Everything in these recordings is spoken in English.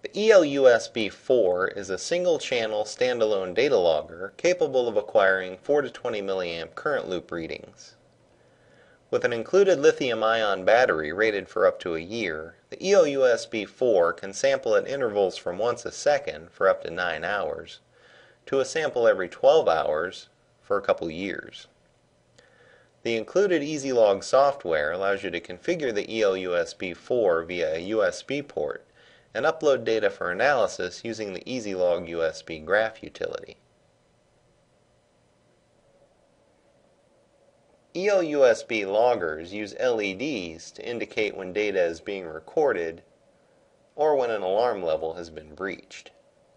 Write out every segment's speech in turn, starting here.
The EL-USB-4 is a single-channel standalone data logger capable of acquiring 4 to 20 milliamp current loop readings. With an included lithium-ion battery rated for up to a year, the EL-USB-4 can sample at intervals from once a second for up to 9 hours, to a sample every 12 hours for a couple years. The included EasyLog software allows you to configure the EL-USB-4 via a USB port and upload data for analysis using the EasyLog USB graph utility. EL-USB loggers use LEDs to indicate when data is being recorded or when an alarm level has been breached.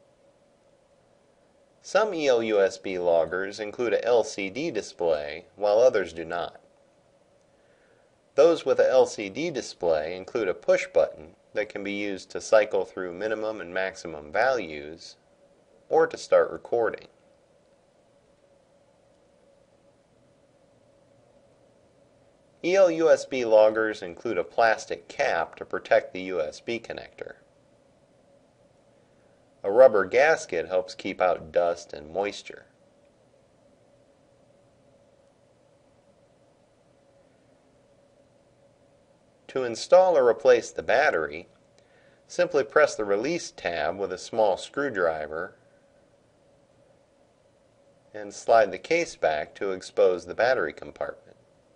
Some EL-USB loggers include a LCD display, while others do not. Those with a LCD display include a push button that can be used to cycle through minimum and maximum values or to start recording. EL-USB loggers include a plastic cap to protect the USB connector. A rubber gasket helps keep out dust and moisture. To install or replace the battery, simply press the Release tab with a small screwdriver and slide the case back to expose the battery compartment.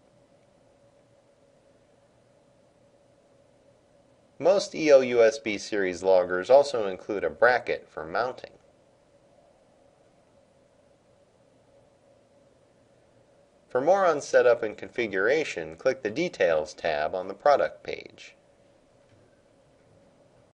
Most EL-USB series loggers also include a bracket for mounting. For more on setup and configuration, click the Details tab on the product page.